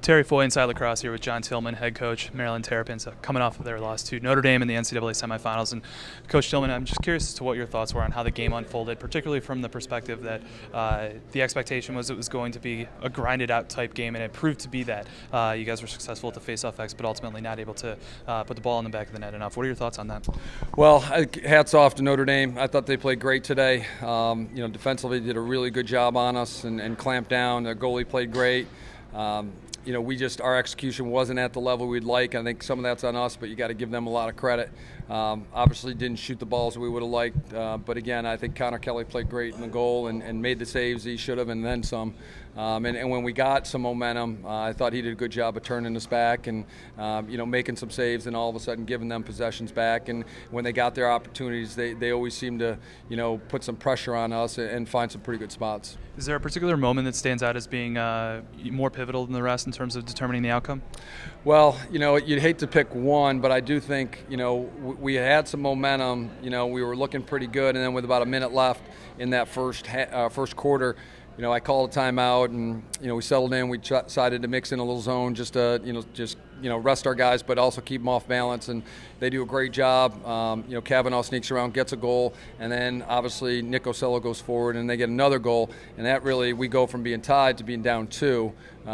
Terry Foy inside Lacrosse here with John Tillman, head coach, Maryland Terrapins, coming off of their loss to Notre Dame in the NCAA semifinals. And Coach Tillman, I'm just curious as to what your thoughts were on how the game unfolded, particularly from the perspective that the expectation was it was going to be a grinded-out type game, and it proved to be that. You guys were successful at the face-off X, but ultimately not able to put the ball in the back of the net enough. What are your thoughts on that? Well, hats off to Notre Dame. I thought they played great today. Defensively did a really good job on us and clamped down. The goalie played great. Our execution wasn't at the level we'd like. I think some of that's on us, but you got to give them a lot of credit. Obviously didn't shoot the balls we would have liked, but again, I think Connor Kelly played great in the goal and made the saves he should have and then some. And when we got some momentum, I thought he did a good job of turning us back and making some saves and all of a sudden giving them possessions back. And when they got their opportunities, they always seem to put some pressure on us and find some pretty good spots. Is there a particular moment that stands out as being more pivotal than the rest in terms of determining the outcome? Well, you'd hate to pick one, but I do think, we had some momentum. We were looking pretty good, and then with about a minute left in that first quarter, I called a timeout, and we settled in. We decided to mix in a little zone just to rest our guys, but also keep them off balance. And they do a great job. Kavanaugh sneaks around, gets a goal, and then obviously Nick Ocello goes forward, and they get another goal. And that really, we go from being tied to being down 2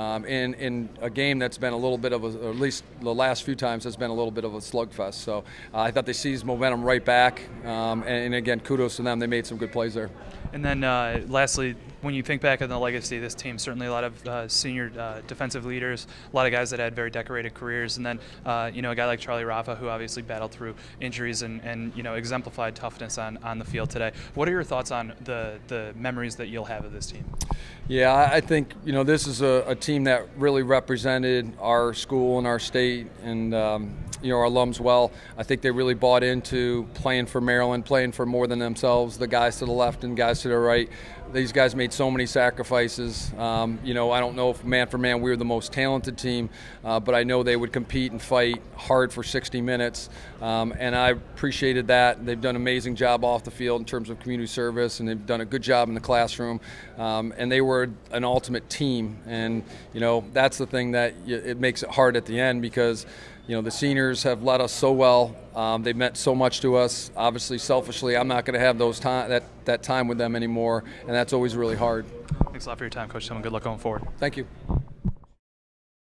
in a game that's been a little bit of at least the last few times has been a little bit of a slugfest. So I thought they seized momentum right back, and again, kudos to them. They made some good plays there. And then lastly, when you think back on the legacy of this team, certainly a lot of senior defensive leaders, a lot of guys that had very decorated careers, and then a guy like Charlie Rafa, who obviously battled through injuries and exemplified toughness on the field today. What are your thoughts on the memories that you'll have of this team? Yeah, I think this is a team that really represented our school and our state and our alums well. I think they really bought into playing for Maryland, playing for more than themselves, the guys to the left and guys to the right. These guys made so many sacrifices. I don't know if man for man we were the most talented team, but I know they would compete and fight hard for 60 minutes, and I appreciated that. They've done an amazing job off the field in terms of community service, and they've done a good job in the classroom, and they were an ultimate team. And that's the thing that it makes it hard at the end, because the seniors have led us so well. They've meant so much to us. Obviously, selfishly, I'm not going to have that time with them anymore, and that's always really hard. Thanks a lot for your time, Coach Tillman. Good luck going forward. Thank you.